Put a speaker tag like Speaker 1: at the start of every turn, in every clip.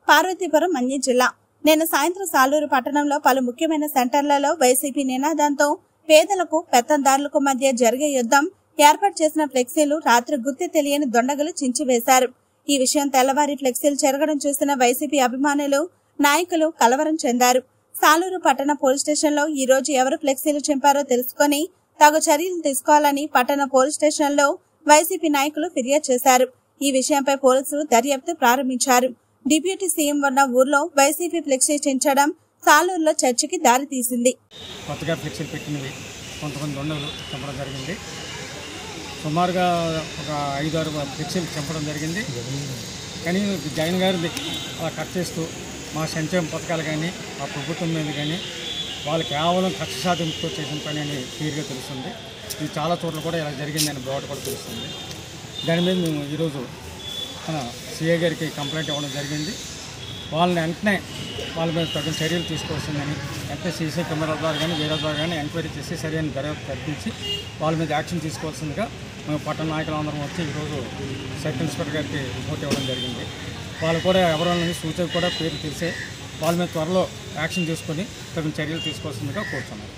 Speaker 1: పార్వతీపురం మన్యం జిల్లా. నిన్న సాయంత్రం సాలూరు పట్టణంలో పలు ముఖ్యమైన సెంటర్లలో వైసీపీ నినాదంతో పేదలకు పెత్తందారులకు మధ్య జరిగే యుద్ధం ఏర్పాటు చేసిన ఫ్లెక్సీలు రాత్రి గుర్తు తెలియని దొండగలు చించివేశారు. ఈ విషయం తెల్లవారి ఫ్లెక్సీలు చెరగడం చూసిన వైసీపీ అభిమానులు, నాయకులు కలవరం చెందారు. సాలూరు పట్టణ పోలీస్ స్టేషన్ లో ఈ రోజు ఎవరు ఫ్లెక్సీలు చింపారో తెలుసుకుని తగు చర్యలు తీసుకోవాలని పట్టణ పోలీస్ స్టేషన్ లో వైసీపీ నాయకులు ఫిర్యాదు చేశారు. ఈ విషయంపై పోలీసులు దర్యాప్తు ప్రారంభించారు. డిప్యూటీ సీఎం ఉన్న ఊర్లో వైసీపీ ఫ్లెక్సీ చించడం సాలూరులో చర్చకి దారితీసింది.
Speaker 2: కొత్తగా ఫ్లెక్సీలు పెట్టినవి కొంతమంది దొండలు చంపడం జరిగింది. సుమారుగా ఒక 5-6 ఫ్లెక్సీలు చంపడం జరిగింది. కానీ జగన్ గారిని అలా కట్ చేస్తూ మా సంక్షేమ పథకాలు కానీ మా ప్రభుత్వం మీద కానీ వాళ్ళు కేవలం కక్ష సాధింపుతో చేసిన పని అని క్లియర్గా తెలుస్తుంది. ఇది చాలా చోట్ల కూడా ఇలా జరిగిందని బోర్డు కూడా తెలుస్తుంది. దాని మీద మేము ఈరోజు మన సిఐ గారికి కంప్లైంట్ ఇవ్వడం జరిగింది. వాళ్ళని వెంటనే వాళ్ళ మీద తగిన చర్యలు తీసుకోవాల్సిందని వెంటనే సీసీ కెమెరా ద్వారా కానీ వేరే ద్వారా కానీ ఎంక్వైరీ చేసి సరైన దర్యాప్తు కల్పించి వాళ్ళ మీద యాక్షన్ తీసుకోవాల్సిందిగా మేము పట్టణ నాయకులందరం వచ్చి ఈరోజు సర్కిల్ ఇన్స్పెక్టర్ గారికి రిపోర్ట్ ఇవ్వడం జరిగింది. వాళ్ళు కూడా ఎవరైనా సూచన కూడా పేరు తెలిసే వాళ్ళ మీద త్వరలో యాక్షన్ తీసుకొని తగిన చర్యలు తీసుకోవాల్సిందిగా కోరుతున్నారు.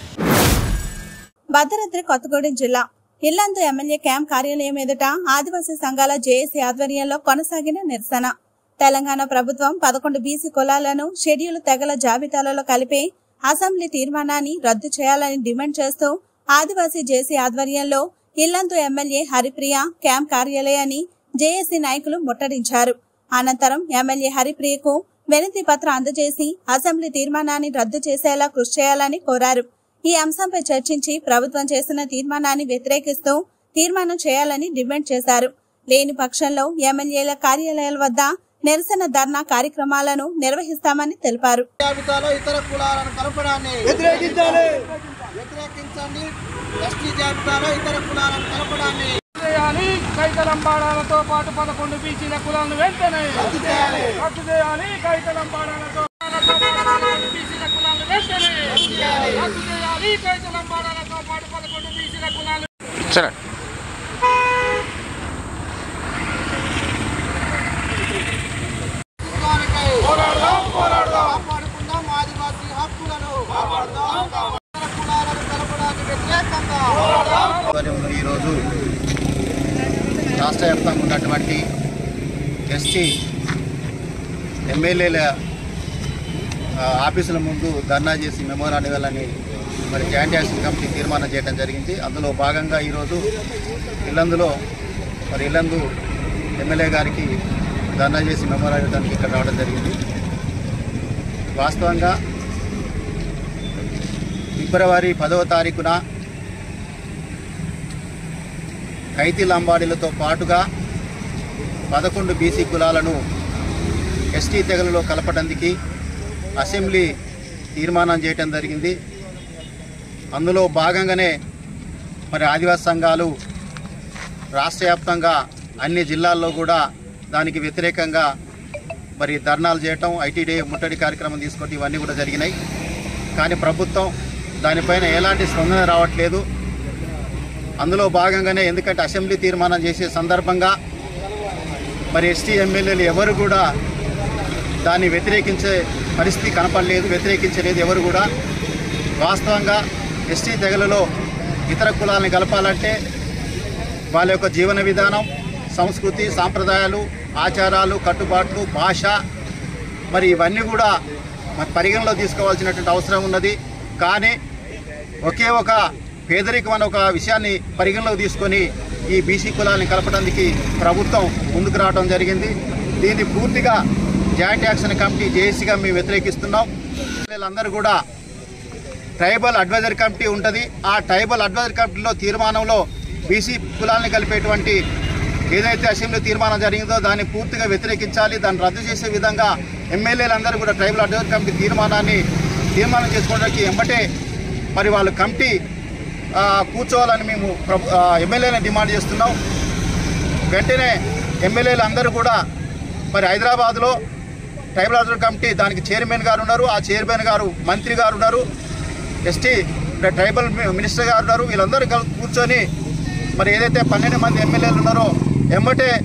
Speaker 1: భద్రాద్రి కొత్తగూడెం జిల్లా ఇల్లందు ఎమ్మెల్యే క్యాంప్ కార్యాలయం ఎదుట ఆదివాసీ సంఘాల జేఏసీ ఆధ్వర్యంలో కొనసాగిన నిరసన. తెలంగాణ ప్రభుత్వం 11 బీసీ కులాలను షెడ్యూల్ తెగల జాబితాలలో కలిపే అసెంబ్లీ తీర్మానాన్ని రద్దు చేయాలని డిమాండ్ చేస్తూ ఆదివాసీ జేఏసీ ఆధ్వర్యంలో ఇల్లందు ఎమ్మెల్యే హరిప్రియ క్యాంప్ కార్యాలయాన్ని జేఏసీ నాయకులు ముట్టడించారు. అనంతరం ఎమ్మెల్యే హరిప్రియకు వినతి పత్రం అందజేసి అసెంబ్లీ తీర్మానాన్ని రద్దు చేసేలా కృషి చేయాలని కోరారు. ఈ అంశంపై చర్చించి ప్రభుత్వం చేసిన తీర్మానాన్ని వ్యతిరేకిస్తూ తీర్మానం చేయాలని డిమాండ్ చేశారు. లేని పక్షంలో ఎమ్మెల్యేల కార్యాలయాల వద్ద నిరసన ధర్నా కార్యక్రమాలను నిర్వహిస్తామని తెలిపారు.
Speaker 3: ఇతర కులాలను కలపడాన్ని వ్యతిరేకించాలి. వ్యతిరేకించండి. ఎస్టీ జాబితాలో ఇతర కులాలను కలపడాన్ని
Speaker 4: చేయాలి. కైతలంబాడాలతో పాటు 11 బీసీల కులాలను వెంటనే రద్దు చేయాలి. కైతలంబాడాలతో బీసీల కులాలను వెంటనే రద్దు చేయాలి. కైతలంబాడాలతో పాటు 11 బీసీల కులాలు
Speaker 3: కాపాడుకుందాం. ఆదివాసీ హక్కులను కాపాడుదాం. కులాలను కలపడానికి వ్యతిరేకంగా
Speaker 5: ఈరోజు రాష్ట్ర వ్యాప్తంగా ఉన్నటువంటి ఎస్టీ ఎమ్మెల్యేల ఆఫీసుల ముందు ధర్నా చేసి మెమోరాండం ఇవ్వాలని మరి జాయింట్ యాక్షన్ కమిటీ తీర్మానం చేయడం జరిగింది. అందులో భాగంగా ఈరోజు ఇల్లందు ఎమ్మెల్యే గారికి ధర్నా చేసి మెమోరాండం ఇవ్వడానికి ఇక్కడ రావడం జరిగింది. వాస్తవంగా ఫిబ్రవరి 10వ తారీఖున కైతి లంబాడీలతో పాటుగా 11 బీసీ కులాలను ఎస్టీ తెగలలో కలపడానికి అసెంబ్లీ తీర్మానం చేయడం జరిగింది. అందులో భాగంగానే మరి ఆదివాసీ సంఘాలు రాష్ట్ర వ్యాప్తంగా అన్ని జిల్లాల్లో కూడా దానికి వ్యతిరేకంగా మరి ధర్నాలు చేయటం, ఐటీడీ ముట్టడి కార్యక్రమం తీసుకోవడం ఇవన్నీ కూడా జరిగినాయి. కానీ ప్రభుత్వం దానిపైన ఎలాంటి స్పందన రావట్లేదు. అందులో భాగంగానే ఎందుకంటే అసెంబ్లీ తీర్మానం చేసే సందర్భంగా మరి ఎస్టీ ఎమ్మెల్యేలు ఎవరు కూడా దాన్ని వ్యతిరేకించే పరిస్థితి కనపడలేదు, వ్యతిరేకించలేదు ఎవరు కూడా. వాస్తవంగా ఎస్టీ తెగలలో ఇతర కులాలను కలపాలంటే వాళ్ళ యొక్క జీవన విధానం, సంస్కృతి, సాంప్రదాయాలు, ఆచారాలు, కట్టుబాట్లు, భాష మరి ఇవన్నీ కూడా మరి పరిగణలో తీసుకోవాల్సినటువంటి అవసరం ఉన్నది. కానీ ఒకే ఒక పేదరికం అనే ఒక విషయాన్ని పరిగణలోకి తీసుకొని ఈ బీసీ కులాలను కలపడానికి ప్రభుత్వం ముందుకు రావడం జరిగింది. దీన్ని పూర్తిగా జాయింట్ యాక్షన్ కమిటీ జేఏసీగా మేము వ్యతిరేకిస్తున్నాం. వీళ్ళందరూ కూడా ట్రైబల్ అడ్వైజరీ కమిటీ ఉంటుంది. ఆ ట్రైబల్ అడ్వైజరీ కమిటీలో తీర్మానంలో బీసీ కులాలను కలిపేటువంటి ఏదైతే అసెంబ్లీ తీర్మానం జరిగిందో దాన్ని పూర్తిగా వ్యతిరేకించాలి. దాన్ని రద్దు చేసే విధంగా ఎమ్మెల్యేలందరూ కూడా ట్రైబల్ అడ్వైజరీ కమిటీ తీర్మానం చేసుకోవడానికి ఎంబటే మరి వాళ్ళు కమిటీ కూర్చోవాలని మేము ఎమ్మెల్యేలను డిమాండ్ చేస్తున్నాం. వెంటనే ఎమ్మెల్యేలు అందరూ కూడా మరి హైదరాబాద్లో ట్రైబల్ అడ్వైజరీ కమిటీ దానికి చైర్మన్ గారు ఉన్నారు, ఆ చైర్మన్ గారు మంత్రి గారు ఉన్నారు, ఎస్టీ ట్రైబల్ మినిస్టర్ గారు ఉన్నారు. వీళ్ళందరూ కూర్చొని మరి ఏదైతే 12 మంది ఎమ్మెల్యేలు ఉన్నారో ఎంబటే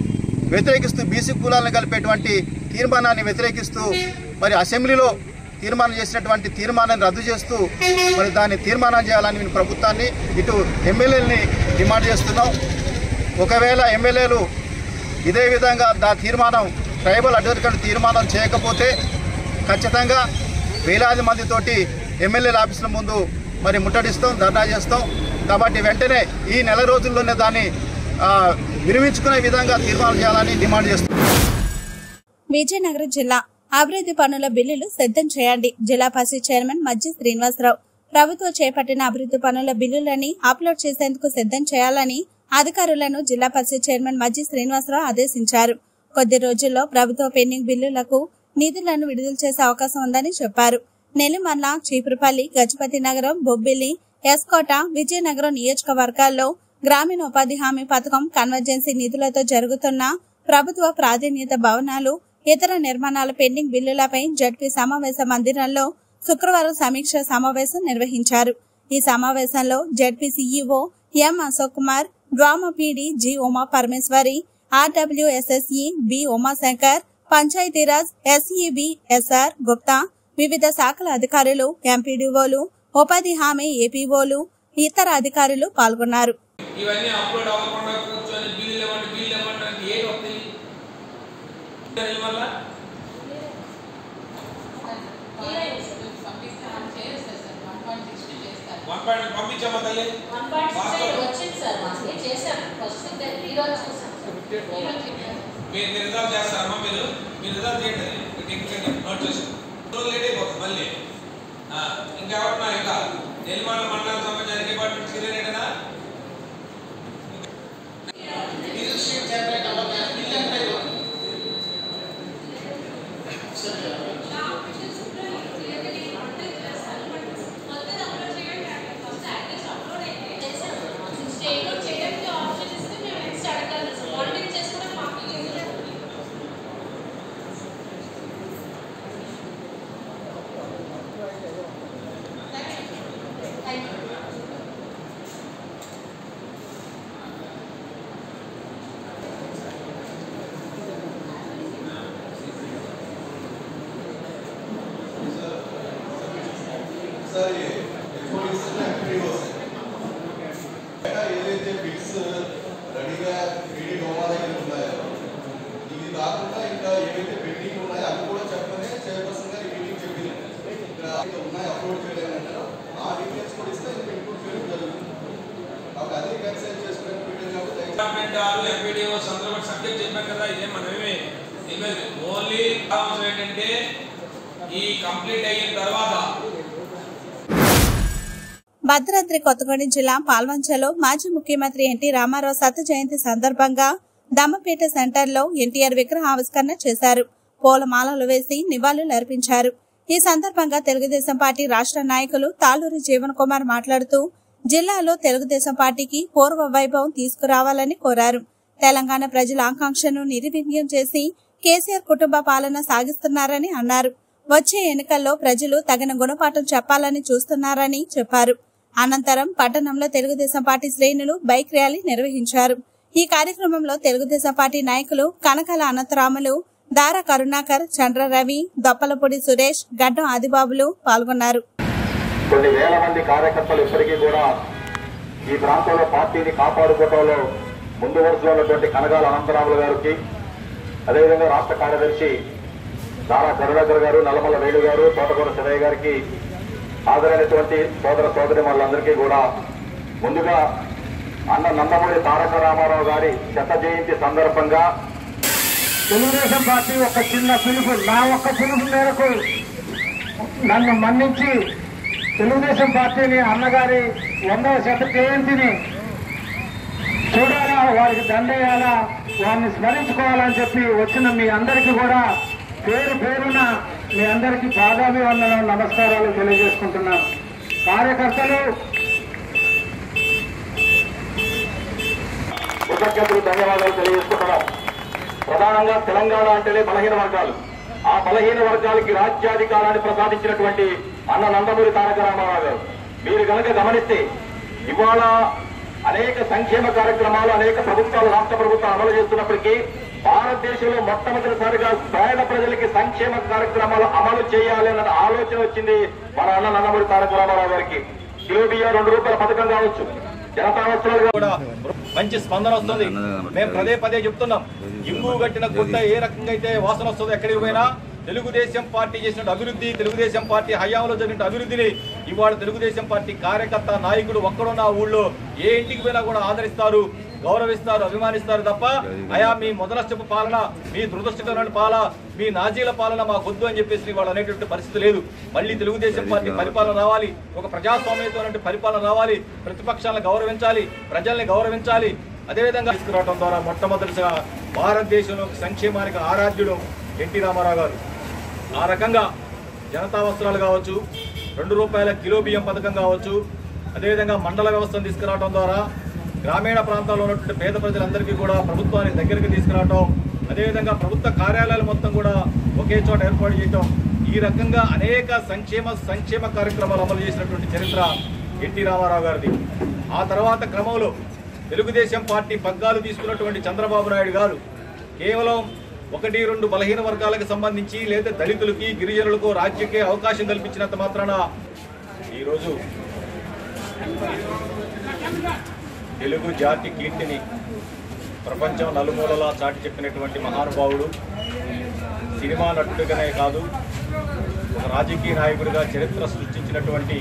Speaker 5: వ్యతిరేకిస్తూ బీసీ కులాలను కలిపేటువంటి తీర్మానాన్ని వ్యతిరేకిస్తూ మరి అసెంబ్లీలో తీర్మానం చేసినటువంటి తీర్మానాన్ని రద్దు చేస్తూ మరి దాన్ని తీర్మానం చేయాలని మేము ప్రభుత్వాన్ని ఇటు ఎమ్మెల్యేలని డిమాండ్ చేస్తున్నాం. ఒకవేళ ఎమ్మెల్యేలు ఇదే విధంగా తీర్మానం ట్రైబల్ అడ్వకేట్ తీర్మానం చేయకపోతే ఖచ్చితంగా వేలాది మందితోటి ఎమ్మెల్యేల ఆఫీసుల ముందు మరి ముట్టడిస్తాం, ధర్నా చేస్తాం. కాబట్టి వెంటనే ఈ నెల రోజుల్లోనే దాన్ని విరమించుకునే విధంగా తీర్మానం చేయాలని డిమాండ్ చేస్తున్నాం.
Speaker 1: విజయనగరం జిల్లా అభివృద్ధి పనుల బిల్లులు సిద్ధం చేయండి. జిల్లా పరిషత్ చైర్మన్ మజ్జి శ్రీనివాసరావు ప్రభుత్వం చేపట్టిన అభివృద్ధి పనుల బిల్లులని అప్లోడ్ చేసేందుకు సిద్ధం చేయాలని అధికారులను జిల్లా పరిషత్ చైర్మన్ మజ్జి శ్రీనివాసరావు ఆదేశించారు. కొద్ది రోజుల్లో ప్రభుత్వ పెండింగ్ బిల్లులకు నిధులను విడుదల చేసే అవకాశం ఉందని చెప్పారు. నెల్లిమర్ల, చీపురుపల్లి, గజపతి నగరం, బొబ్బిలి, ఎస్కోట, విజయనగరం నియోజకవర్గాల్లో గ్రామీణ ఉపాధి హామీ పథకం కన్వర్జెన్సీ నిధులతో జరుగుతున్న ప్రభుత్వ ప్రాధాన్యత భవనాలు, ఇతర నిర్మాణాల పెండింగ్ బిల్లులపై జడ్పీ సమావేశ మందిరంలో శుక్రవారం సమీక్ష సమావేశం నిర్వహించారు. ఈ సమావేశంలో ZP CEO M Ashok Kumar, DWMA PD G Uma Parameswari, RWS SE B Umashankar, Panchayati Raj SE B SR Gupta, వివిధ శాఖల అధికారులు, ఎంపీడీఓలు, ఉపాధి హామీ ఏపీఓలు, ఇతర అధికారులు పాల్గొన్నారు.
Speaker 4: ఇవన్నీ అప్లోడ్ అవ్వకుండా కూర్చొని బిల్లు ఇవ్వండి ఏది వస్తాయి వల్ల పంపించామా తల్లి మీరు రిజల్ట్ చేస్తారమ్మా. మీరు రిజల్ట్ చేయండి, నోట్ చేసి లేట్ అయిపోతుంది మళ్ళీ. ఇంకెవరన్నా ఇంకా నెల్లిమర్ల మండలం సంబంధించిన డిపార్ట్మెంట్ క్లియరేనా?
Speaker 6: ఏదైతే బిల్స్ రెడీగా పీడీ డోమా దగ్గర ఉన్నాయో ఇది కాకుండా ఇంకా ఏవైతే పెండింగ్ ఉన్నాయో అవి కూడా చెప్పనే చైర్పర్సన్ గారు ఈ మీటింగ్ చెప్పింది. ఇక్కడ ఉన్నాయి అప్లోడ్ చేయలేమంటారు, ఆ డీటెయిల్స్ కూడా ఇస్తే ఇంక్లూడ్ చేయడం జరుగుతుంది. కాబట్టి అదే కన్సల్ట్ చేసుకునే మీటింగ్ కాబట్టి
Speaker 4: ఎంపీడీఓ సందర్భంగా సబ్జెక్ట్ చెప్పాం కదా, ఇదే మనమే ఓన్లీ అవసరం ఏంటంటే ఈ కంప్లీట్ అయిన తర్వాత.
Speaker 1: భద్రాద్రి కొత్తగూడెం జిల్లా పాల్వంచలో మాజీ ముఖ్యమంత్రి ఎన్టీ రామారావు శత జయంతి సందర్భంగా దమ్మపేట సెంటర్లో ఎన్టీఆర్ విగ్రహ ఆవిష్కరణ చేశారు. పూలమాలలు వేసి నివాళులు అర్పించారు. ఈ సందర్భంగా తెలుగుదేశం పార్టీ రాష్ట్ర నాయకులు తాళూరి జీవన్ కుమార్ మాట్లాడుతూ జిల్లాలో తెలుగుదేశం పార్టీకి పూర్వ వైభవం తీసుకురావాలని కోరారు. తెలంగాణ ప్రజల ఆకాంక్షను నిర్వీర్యం చేసి కేసీఆర్ కుటుంబ పాలన సాగిస్తున్నారని అన్నారు. వచ్చే ఎన్నికల్లో ప్రజలు తగిన గుణపాఠం చెప్పాలని చూస్తున్నారని చెప్పారు. అనంతరం పట్టణంలో తెలుగుదేశం పార్టీ శ్రేణులు బైక్ ర్యాలీ నిర్వహించారు. ఈ కార్యక్రమంలో తెలుగుదేశం పార్టీ నాయకులు కనకాల అనంతరాములు, దారా కరుణాకర్, చంద్ర రవి, దొప్పలపూడి సురేష్, గడ్డం ఆదిబాబులు పాల్గొన్నారు.
Speaker 7: కొన్ని వేల మంది కార్యకర్తలు ఇప్పటికీ కూడా ఈ ప్రాంతంలో పార్టీని కాపాడుకోవడంలో ముందు వరుసలో ఉన్నటువంటి కనకాల అనంతరాములు గారికి, అదేవిధంగా రాష్ట్ర కార్యదర్శి దారా కరుణాకర్ గారు, నల్లమల్ల వేణు గారు, తోటకూర శివయ్య గారికి, హాజరైనటువంటి సోదర సోదరి వాళ్ళందరికీ కూడా ముందుగా అన్న నందమూరి తారక రామారావు గారి శత జయంతి సందర్భంగా
Speaker 8: తెలుగుదేశం పార్టీ ఒక చిన్న పిలుపు, నా ఒక్క పిలుపు మేరకు నన్ను మన్నించి తెలుగుదేశం పార్టీని అన్నగారి 100వ శత జయంతిని చూడాలా, వారికి దండేయాలా, వారిని స్మరించుకోవాలని చెప్పి వచ్చిన మీ అందరికీ కూడా పేరు పేరున మీ అందరికీ పాదాభివందనం, నమస్కారాలు తెలియజేసుకుంటున్నాను. కార్యకర్తలు
Speaker 7: కృతజ్ఞతలు, ధన్యవాదాలు తెలియజేసుకుంటున్నాం. ప్రధానంగా తెలంగాణ అంటేనే బలహీన వర్గాలు. ఆ బలహీన వర్గాలకి రాజ్యాధికారాన్ని ప్రసాదించినటువంటి అన్న నందమూరి తారక రామారావు గారు. మీరు కనుక గమనిస్తే ఇవాళ అనేక సంక్షేమ కార్యక్రమాలు అనేక ప్రభుత్వాలు, రాష్ట్ర ప్రభుత్వాలు అమలు చేస్తున్నప్పటికీ భారతదేశంలో మొట్టమొదటిసారిగా పేద ప్రజలకి సంక్షేమ కార్యక్రమాలు అమలు చేయాలి అన్న ఆలోచన వచ్చింది మన అన్న నందమూరి తారక రామారావు గారికి. కిలో బియ్యం 2 రూపాయల పథకం కావచ్చు, జనతా వస్త్రాలు కూడా మంచి స్పందన వస్తుంది. మేము పదే చెప్తున్నాం, ఇంగు కట్టిన గుడ్డ ఏ రకంగా అయితే వాసన వస్తుందో ఎక్కడికి పోయినా తెలుగుదేశం పార్టీ చేసిన అభివృద్ధి, తెలుగుదేశం పార్టీ హయాంలో జరిగిన అభివృద్ధిని ఇవాళ తెలుగుదేశం పార్టీ కార్యకర్త నాయకుడు ఒక్కడున్న ఊళ్ళో ఏ ఇంటికి పోయినా కూడా ఆదరిస్తారు, గౌరవిస్తారు, అభిమానిస్తారు తప్ప అయా మీ మొదలష్టపు పాలన, మీ దురదృష్టకరమైన పాలన, మీ నాజీల పాలన మాకొద్దు అని చెప్పేసి వాళ్ళు అనేటువంటి పరిస్థితి లేదు. మళ్ళీ తెలుగుదేశం పార్టీ పరిపాలన రావాలి, ఒక ప్రజాస్వామ్యంతో పరిపాలన రావాలి, ప్రతిపక్షాలను గౌరవించాలి, ప్రజల్ని గౌరవించాలి. అదేవిధంగా తీసుకురావడం ద్వారా మొట్టమొదటిగా భారతదేశంలో సంక్షేమానికి ఆరాధ్యుడు ఎన్టీ రామారావు గారు. ఆ రకంగా జనతా వస్త్రాలు కావచ్చు, 2 రూపాయల కిలో బియ్యం పథకం కావచ్చు, అదేవిధంగా మండల వ్యవస్థను తీసుకురావడం ద్వారా గ్రామీణ ప్రాంతాల్లో ఉన్నటువంటి పేద ప్రజలందరికీ కూడా ప్రభుత్వానికి దగ్గరికి తీసుకురావడం, అదేవిధంగా ప్రభుత్వ కార్యాలయాలు మొత్తం కూడా ఒకే చోట ఏర్పాటు చేయటం, ఈ రకంగా అనేక సంక్షేమ కార్యక్రమాలు అమలు చేసినటువంటి చరిత్ర ఎన్టీ రామారావు గారిది. ఆ తర్వాత క్రమంలో తెలుగుదేశం పార్టీ పగ్గాలు తీసుకున్నటువంటి చంద్రబాబు నాయుడు గారు కేవలం 1-2 బలహీన వర్గాలకు సంబంధించి లేదా దళితులకి, గిరిజనులకు రాజ్యకే అవకాశం కల్పించినంత మాత్రాన ఈరోజు తెలుగు జాతి కీర్తిని ప్రపంచం నలుమూలలా చాటి చెప్పినటువంటి మహానుభావుడు, సినిమా నటుడిగానే కాదు ఒక రాజకీయ నాయకుడిగా చరిత్ర సృష్టించినటువంటి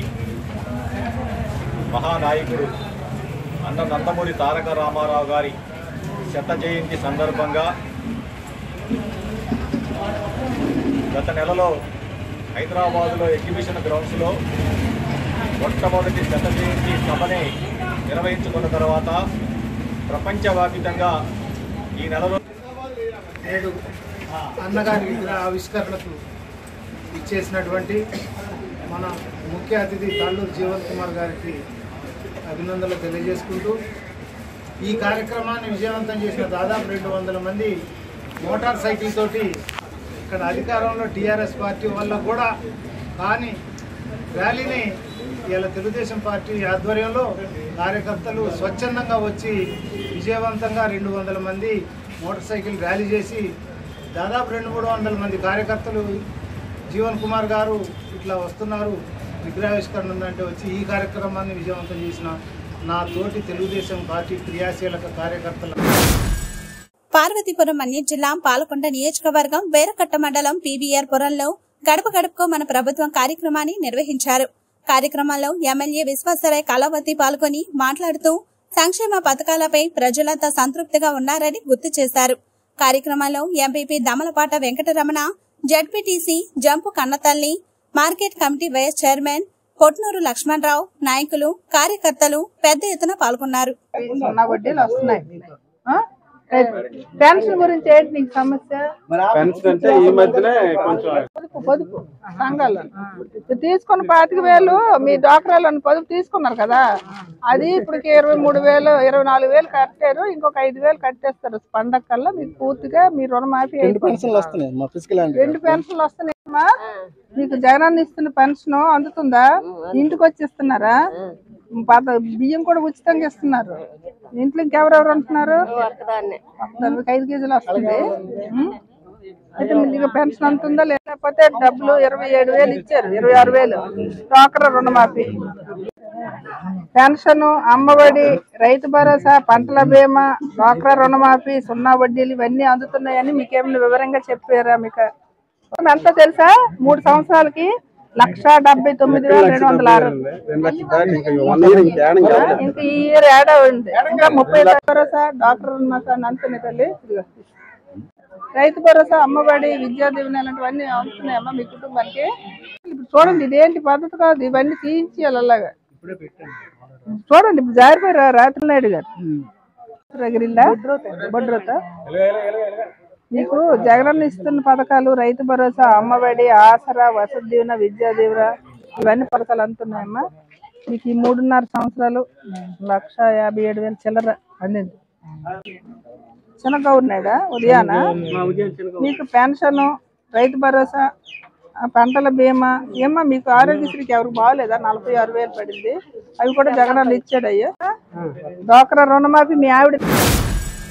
Speaker 7: మహానాయకుడు అన్న నందమూరి తారక రామారావు గారి 100వ జయంతి సందర్భంగా గత నెలలో హైదరాబాదులో ఎగ్జిబిషన్ గ్రౌండ్స్లో మొట్టమొదటి 100వ జయంతి సభని నిర్వహించుకున్న తర్వాత ప్రపంచవ్యాప్తంగా ఈ నెలలో
Speaker 8: నేడు అన్నగారి విగ్రహ ఆవిష్కరణకు ఇచ్చేసినటువంటి మన ముఖ్య అతిథి తాళ్ళూరు జీవన్ కుమార్ గారికి అభినందనలు తెలియజేసుకుంటూ, ఈ కార్యక్రమాన్ని విజయవంతం చేసిన దాదాపు 200 మంది మోటార్ సైకిల్ తోటి ఇక్కడ అధికారంలో టీఆర్ఎస్ పార్టీ వల్ల కూడా కానీ ర్యాలీని ఇలా తెలుగుదేశం పార్టీ ఆధ్వర్యంలో కార్యకర్తలు స్వచ్ఛందంగా వచ్చి విజయవంతంగా 200 మంది మోటార్ సైకిల్ ర్యాలీ చేసి దాదాపు 200-300 మంది కార్యకర్తలు జీవన్ కుమార్ గారు ఇట్లా వస్తున్నారు, విగ్రహావిష్కరణ ఉందంటే వచ్చి ఈ కార్యక్రమాన్ని విజయవంతం చేసిన నా తోటి తెలుగుదేశం పార్టీ క్రియాశీలక కార్యకర్తల.
Speaker 1: పార్వతీపురం మన్యం జిల్లా పాలకొండ నియోజకవర్గం వేరకట్ట మండలం పీబీఆర్ పురంలో గడప గడపకు మన ప్రభుత్వం కార్యక్రమాన్ని నిర్వహించారు. కార్యక్రమంలో ఎమ్మెల్యే విశ్వాసరాయ్ కళావతి పాల్గొని మాట్లాడుతూ సంక్షేమ పథకాలపై ప్రజలంతా సంతృప్తిగా ఉన్నారని గుర్తు చేశారు. కార్యక్రమంలో MPP Damalapata Venkataramana, ZPTC Jampu Kannathalli, market committee vice chairman Kotnuru Lakshmanarao, నాయకులు, కార్యకర్తలు పెద్ద ఎత్తున పాల్గొన్నారు.
Speaker 9: పెన్షన్ గురించి ఏంటి నీకు సమస్య?
Speaker 10: పెన్షన్ అంటే ఈ మధ్యనే కొంచెం
Speaker 9: పొదుపు సంఘాలు తీసుకున్న 25,000 మీ డాక్టర్లను పొదుపు తీసుకున్నారు కదా, అది ఇప్పుడు 23,000 24,000 కట్టారు, ఇంకొక 5,000 కట్టేస్తారు. పండగ కల్లా మీకు పూర్తిగా మీ రుణమాఫీ. 2 పెన్షన్లు వస్తున్నాయమ్మా. మీకు జగనన్న ఇస్తున్న పెన్షన్ అందుతుందా? ఇంటికి వచ్చి ఇస్తున్నారా? బియ్యం కూడా ఉచితంగా ఇస్తున్నారు. ఇంట్లో ఇంకెవరెవరు అంటున్నారు? 5 కేజీలు వస్తుంది. అయితే మీకు పెన్షన్ అంతుందా? లేకపోతే డబ్బులు 27,000 ఇచ్చారు, 26,000 డ్వాక్రా రుణమాఫీ, పెన్షన్, అమ్మఒడి, రైతు భరోసా, పంటల బీమా, డ్వాక్రా రుణమాఫీ, 0 వడ్డీలు ఇవన్నీ అందుతున్నాయని మీకేమైనా వివరంగా చెప్పారా? మీకు అంతా తెలుసా? 3 సంవత్సరాలకి 1,79,206. ఇంకా ఈ ఇయర్ యాడ్ ఉంది. ఇంకా 30 భరోసా, డాక్టర్ అంతనే తల్లి, రైతు భరోసా, అమ్మఒడి, విద్యా దీవెన ఇలాంటివన్నీ అందుతున్నాయమ్మా మీ కుటుంబానికి. ఇప్పుడు చూడండి, ఇదేంటి పద్ధతి కాదు, ఇవన్నీ తీయించాలి. అలాగా చూడండి, ఇప్పుడు జారిపోయారు రాత్రి నాయుడు గారు రగిరిల్లా బొడ్రోత. మీకు జగనన్న ఇస్తున్న పథకాలు, రైతు భరోసా, అమ్మఒడి, ఆసరా, వసతి దీవెన, విద్యా దీవెన ఇవన్నీ పథకాలు అందుతున్నాయమ్మా. మీకు ఈ 3.5 సంవత్సరాలు 1,57,000 చిల్లర అందింది. చిన్నగౌరినాయుడా ఉదయాన మీకు పెన్షన్, రైతు భరోసా, పంటల బీమా ఏమో మీకు ఆరోగ్యశ్రీకి ఎవరికి బాగోలేదా? 46,000 పడింది, అవి కూడా జగనన్న ఇచ్చాడు. అయ్యా డ్వాక్రా రుణమాఫీ మీ ఆవిడ.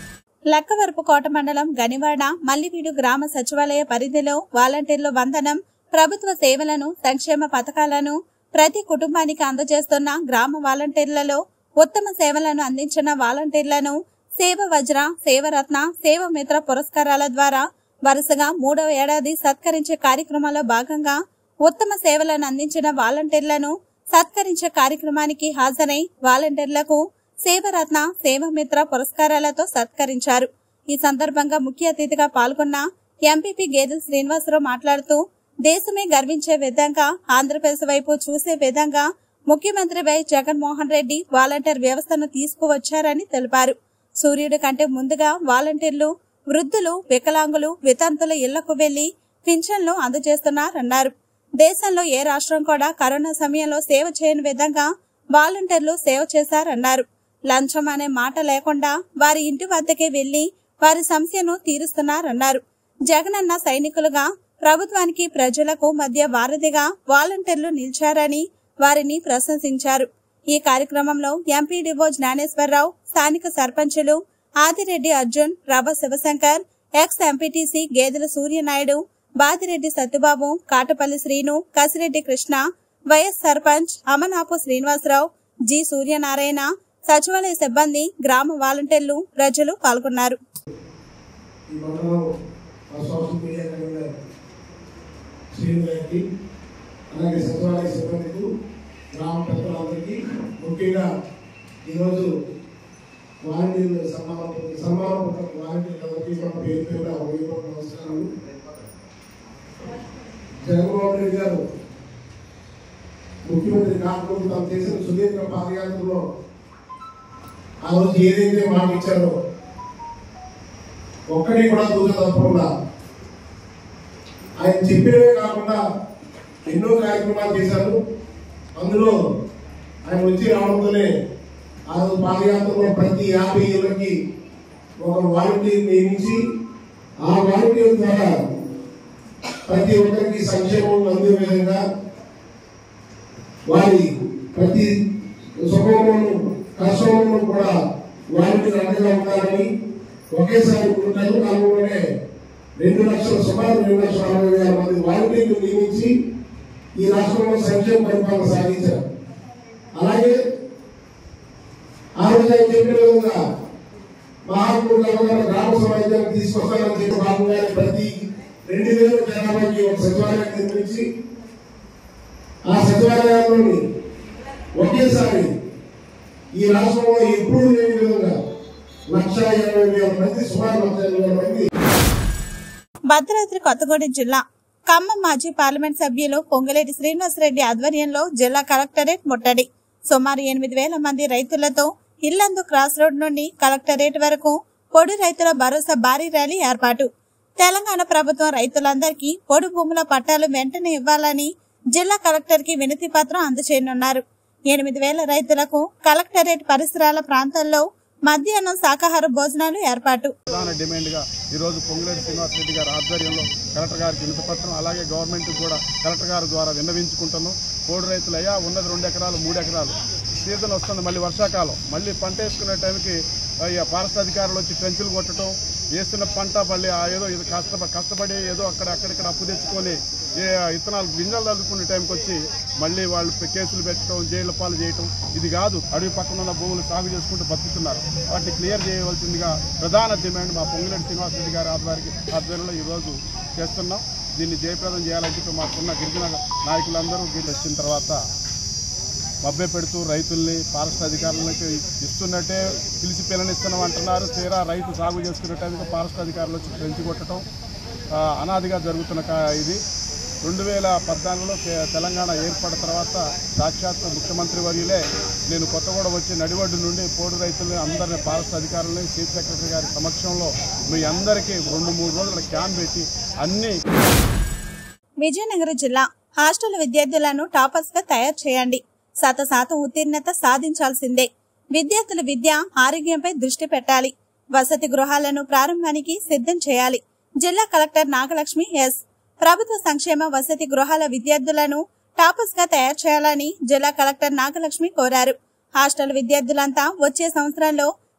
Speaker 1: లక్కవరపుకోట మండలం గనివాడ మల్లివీడు గ్రామ సచివాలయ పరిధిలో వాలంటీర్ల వందనం ప్రభుత్వ సేవలను సంక్షేమ పథకాలను ప్రతి కుటుంబానికి అందజేస్తున్న గ్రామ వాలంటీర్లలో ఉత్తమ సేవలను అందించిన వాలంటీర్లను సేవ వజ్ర, సేవరత్న, సేవమిత్ర పురస్కారాల ద్వారా వరుసగా 3వ ఏడాది సత్కరించే కార్యక్రమంలో భాగంగా ఉత్తమ సేవలను అందించిన వాలంటీర్లను సత్కరించే కార్యక్రమానికి హాజరై వాలంటీర్లకు సేవరత్న, సేవమిత్ర పురస్కారాలతో సత్కరించారు. ఈ సందర్భంగా ముఖ్య అతిథిగా పాల్గొన్న ఎంపీపీ గేదెల శ్రీనివాసరావు మాట్లాడుతూ దేశమే గర్వించే విధంగా ఆంధ్రప్రదేశ్ వైపు చూసే విధంగా ముఖ్యమంత్రి వై జగన్మోహన్ రెడ్డి వాలంటీర్ వ్యవస్థను తీసుకువచ్చారని తెలిపారు. సూర్యుడి కంటే ముందుగా వాలంటీర్లు వృద్ధులు, వికలాంగులు, వితంతుల ఇళ్లకు వెళ్లి పింఛన్లు అందజేస్తున్నారన్నారు. దేశంలో ఏ రాష్ట్రం కూడా కరోనా సమయంలో సేవ చేయని విధంగా వాలంటీర్లు సేవ చేశారన్నారు. లంచం అనే మాట లేకుండా వారి ఇంటి వద్దకే వెళ్లి వారి సమస్యను తీరుస్తున్నారన్నారు. జగనన్న సైనికులుగా ప్రభుత్వానికి ప్రజలకు మధ్య వారధిగా వాలంటీర్లు నిలిచారని వారిని ప్రశంసించారు. ఈ కార్యక్రమంలో ఎంపీడీఓ జ్ఞానేశ్వరరావు, స్థానిక సర్పంచులు Adireddy Arjun, Rava Sivashankar, ex MPTC Gedela Suryanaidu, Badireddy Satyababu, Katapalli Srinu, Kasireddy Krishna, vice sarpanch Amanapu Srinivasarao, G Suryanarayana, సచివాలయ సిబ్బంది, గ్రామ వాలంటీర్లు, ప్రజలు పాల్గొన్నారు.
Speaker 11: అలాగే సచివాలయ సిబ్బందికి, గ్రామ పెద్దలందరికీ, ముఖ్యంగా ఈరోజు వాలంటీర్లు సన్మానపూర్వక వాలంటీర్లందరికీ కూడా పేరు పేరుగా నమస్కారాలు. జగన్మోహన్ రెడ్డి గారు ముఖ్యమంత్రి కాకముందు తాను చేసిన సుదీర్ఘ పాదయాత్రలో ఆ రోజు ఏదైతే మాట ఇచ్చారో ఒక్కడి కూడా దూరం తప్పకుండా ఆయన చెప్పినవే కాకుండా ఎన్నో కార్యక్రమాలు చేశారు. అందులో ఆయన వచ్చి రావడంతోనే ఆ రోజు పాదయాత్రలో ప్రతి 50 ఏళ్ళకి ఒక వాలంటీర్ నియమించి ఆ వాలంటీర్ ద్వారా ప్రతి ఒక్కరికి సంక్షేమం అందే విధంగా వారి ప్రతి సుఖంలోనూ కష్టంలోనూ కూడా వాలంటీర్ అండగా ఉండాలని ఒకేసారి 3 నెలల కాలంలోనే 2 లక్షల సుమారు 2,40,000 మంది వాలంటీర్లు నియమించి ఈ రాష్ట్రంలో సంక్షేమ పరిపాలన సాగించారు. అలాగే ఆ రోజు ఆయన చెప్పిన విధంగా మహాత్ముడు గ్రామ సమాజాన్ని తీసుకొస్తానని చెప్పి భాగంగా ప్రతి 2,000 జనాభాకి ఒక సచివాలయాన్ని నిర్మించి ఆ సచివాలయాల్లోని ఒకేసారి ఈ రాష్ట్రంలో ఎప్పుడూ లేని విధంగా 1,80,000 మంది, సుమారు 1,80,000 మంది.
Speaker 1: భద్రాద్రి కొత్తగూడెం జిల్లా ఖమ్మం మాజీ పార్లమెంట్ సభ్యులు పొంగులేటి శ్రీనివాసరెడ్డి ఆధ్వర్యంలో జిల్లా కలెక్టరేట్ ముట్టడి. సుమారు 8,000 మంది రైతులతో ఇల్లందు క్రాస్ రోడ్ నుండి కలెక్టరేట్ వరకు పొడి రైతుల భరోసా భారీ ర్యాలీ ఏర్పాటు. తెలంగాణ ప్రభుత్వం రైతులందరికీ పొడి భూముల పట్టాలు వెంటనే ఇవ్వాలని జిల్లా కలెక్టర్ కి వినతి పత్రం అందజేయనున్నారు. 8,000 రైతులకు కలెక్టరేట్ పరిసరాల ప్రాంతాల్లో మధ్యాహ్నం శాకాహార భోజనాలు ఏర్పాటు.
Speaker 10: ప్రధాన డిమాండ్ గా ఈ రోజు పొంగులేటి శ్రీనివాసరెడ్డి గారి ఆధ్వర్యంలో కలెక్టర్ గారికి వినతి పత్రం, అలాగే గవర్నమెంట్ కూడా కలెక్టర్ గారి ద్వారా విన్నవించుకుంటున్నాం. కోడి రైతులు అయ్యా ఉన్నది 2 ఎకరాలు 3 ఎకరాలు, సీజన్ వస్తుంది, మళ్ళీ వర్షాకాలం, మళ్ళీ పంట వేసుకునే టైంకి ఫారెస్ట్ అధికారులు వచ్చి ట్రెంచులు కొట్టడం, వేస్తున్న పంట మళ్ళీ ఏదో ఇది కష్టపడి ఏదో అక్కడిక్కడ అప్పు తెచ్చుకొని విత్తనాలు గింజలు చదువుకునే టైంకి వచ్చి మళ్ళీ వాళ్ళు కేసులు పెట్టడం, జైలు పాలు చేయటం ఇది కాదు. అడవి పక్కన ఉన్న భూములు సాగు చేసుకుంటూ బతుకుతున్నారు. వాటిని క్లియర్ చేయవలసిందిగా ప్రధాన డిమాండ్ మా పొంగులేటి శ్రీనివాసరెడ్డి గారి ఆధ్వర్యంలో ఈరోజు చేస్తున్నాం. దీన్ని జయప్రదం చేయాలని చెప్పి మాకున్న గిరిజన నాయకులందరూ వీళ్ళు వచ్చిన తర్వాత మభ్య పెడుతూ రైతుల్ని ఫారెస్ట్ అధికారులకి ఇస్తున్నట్టే పిలిచి పిల్లనిస్తున్నాం అంటున్నారు. తీరా రైతు సాగు చేసుకునే టైంకి ఫారెస్ట్ అధికారులు వచ్చి పెంచి కొట్టడం అనాదిగా జరుగుతున్న ఇది. 2014లో తెలంగాణ ఏర్పడిన తర్వాత సాక్షాత్తు ముఖ్యమంత్రి వర్యులే నేను కొత్తగూడెం వచ్చి నడివడ్డు నుండి పోడు రైతుల్ని అందరినీ ఫారెస్ట్ అధికారులని చీఫ్ సెక్రటరీ గారి సమక్షంలో మీ అందరికీ 2-3 రోజుల క్యాంప్ పెట్టి అన్ని.
Speaker 1: విజయనగరం జిల్లా హాస్టల్ విద్యార్థులను టాపర్స్ గా తయారు చేయండి. 100% ఉత్తీర్ణత సాధించాల్సిందే. విద్యార్థుల విద్య ఆరోగ్యంపై దృష్టి పెట్టాలి. వసతి గృహాలను ప్రారంభానికి సిద్ధం చేయాలి. జిల్లా కలెక్టర్ నాగలక్ష్మి ఎస్. ప్రభుత్వ సంక్షేమ వసతి గృహాల విద్యార్థులను టాపర్స్ గా తయారు చేయాలని జిల్లా కలెక్టర్ నాగలక్ష్మి కోరారు. హాస్టల్ విద్యార్థులంతా వచ్చే సంవత్సరంలో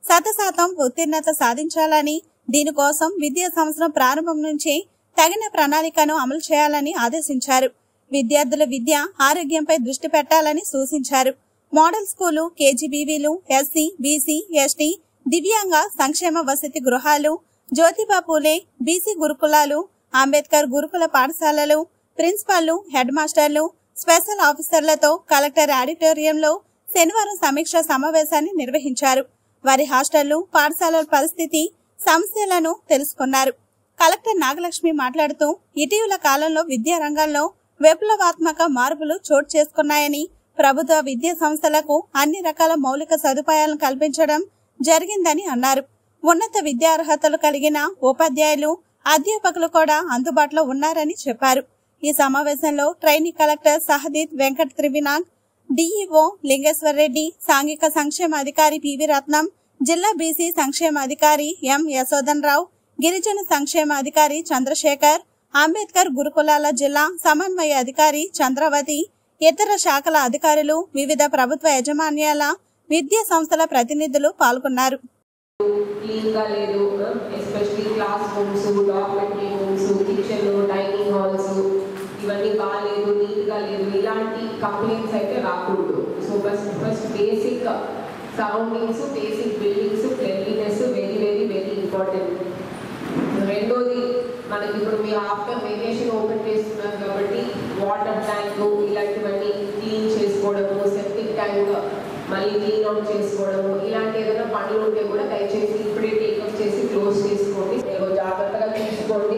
Speaker 1: 100% ఉత్తీర్ణత సాధించాలని, దీనికోసం విద్యా సంవత్సరం ప్రారంభం నుంచి తగిన ప్రణాళికను అమలు చేయాలని ఆదేశించారు. విద్యార్థుల విద్య, ఆరోగ్యంపై దృష్టి పెట్టాలని సూచించారు. మోడల్ స్కూలు, కేజీబీవీలు, ఎస్సీ, బీసీ, ఎస్టీ, దివ్యాంగ సంక్షేమ వసతి గృహాలు, జ్యోతిబా పూలే బీసీ గురుకులాలు, అంబేద్కర్ గురుకుల పాఠశాలలు, ప్రిన్సిపాల్లు, హెడ్ మాస్టర్లు, స్పెషల్ ఆఫీసర్లతో కలెక్టర్ ఆడిటోరియంలో శనివారం సమీక్షా సమావేశాన్ని నిర్వహించారు. వారి హాస్టళ్లు, పాఠశాలల పరిస్థితి, సమస్యలను తెలుసుకున్నారు. కలెక్టర్ నాగలక్ష్మి మాట్లాడుతూ, ఇటీవల కాలంలో విద్యా రంగంలో విప్లవాత్మక మార్పులు చోటు చేసుకున్నాయని, ప్రభుత్వ విద్యా సంస్థలకు అన్ని రకాల మౌలిక సదుపాయాలను కల్పించడం జరిగిందని అన్నారు. ఉన్నత విద్యార్హతలు కలిగిన ఉపాధ్యాయులు, అధ్యాపకులు కూడా అందుబాటులో ఉన్నారని చెప్పారు. ఈ సమావేశంలో trainee collector Sahadeeth Venkata Trivinag, DEO Lingeshwar Reddy, సాంఘిక సంక్షేమ అధికారి పివి రత్నం, జిల్లా బీసీ సంక్షేమ అధికారి ఎం యశోధన్ రావు, గిరిజన సంక్షేమ అధికారి చంద్రశేఖర్, అంబేద్కర్ గురుకులాల జిల్లా సమన్వయ అధికారి చంద్రవతి, ఇతర శాఖల అధికారులు, వివిధ ప్రభుత్వ యాజమాన్యాల విద్యా సంస్థల ప్రతినిధులు పాల్గొన్నారు.
Speaker 12: క్లీన్ గా లేదు, especially classrooms, dormitory rooms, kitchen, dining halls ఇవన్నీ బాగాలేదు, నీట్ గా లేదు, ఇలాంటి కంప్లైంట్స్ అయితే రాకూడదు. So first basic surroundings, basic buildings, cleanliness very very very important. రెండోది, మనకి ఇప్పుడు మీరు ఆఫ్టర్ వెకేషన్ ఓపెన్ చేస్తున్నారు కాబట్టి వాటర్ ట్యాంక్ ఇలాంటివన్నీ క్లీన్ చేసుకోవడము, సెప్టిక్ ట్యాంక్ మళ్ళీ క్లీన్ అవుట్ చేసుకోవడము, ఇలాంటి ఏదైనా పనులు ఉంటే కూడా దయచేసి ఇప్పుడే టేకప్ చేసి క్లోజ్ చేసుకోండి, జాగ్రత్తగా తీసుకోండి.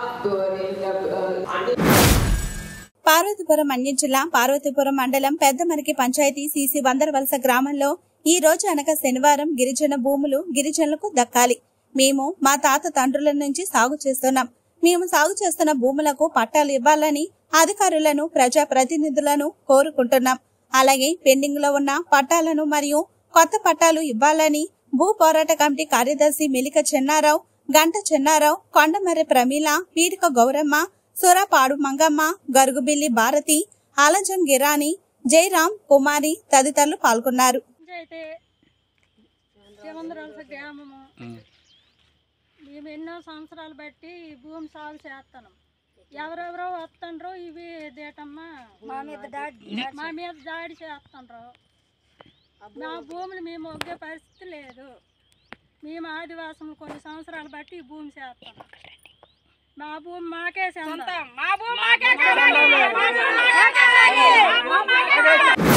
Speaker 1: పార్వతీపురం అన్య జిల్లా పార్వతీపురం మండలం పెద్దమరికి పంచాయతీ సీసీ వందరవలస గ్రామంలో ఈ రోజు అనగా శనివారం గిరిజన భూములు గిరిజనులకు దక్కాలి. మేము మా తాత తండ్రుల నుంచి సాగు చేస్తున్నాం. మేము సాగు చేస్తున్న భూములకు పట్టాలు ఇవ్వాలని అధికారులను, ప్రజా ప్రతినిధులను కోరుకుంటున్నాం. అలాగే పెండింగ్ లో ఉన్న పట్టాలను మరియు కొత్త పట్టాలు ఇవ్వాలని భూ పోరాట కమిటీ కార్యదర్శి మెలిక చెన్నారావు, గంట చెన్నారావు, కొండమర్రె ప్రమీల, పీడిక గౌరమ్మ, సురపాడు మంగమ్మ, గరుగుబిల్లి భారతి, ఆలజం గిరాని, జయరాం, కుమారి తదితరులు పాల్గొన్నారు.
Speaker 13: మేము ఎన్నో సంవత్సరాలు బట్టి భూమి సాగు చేస్తున్నాం. ఎవరెవరో వస్తుండ్రో ఇవి దేటమ్మా మా మీద దాడి చేస్తుండ్రు. మా భూములు మేము ఒగ్గే పరిస్థితి లేదు. మేము ఆదివాసులు కొన్ని సంవత్సరాలు బట్టి ఈ భూమి చేస్తాం. మా భూమి మాకే సొంతం.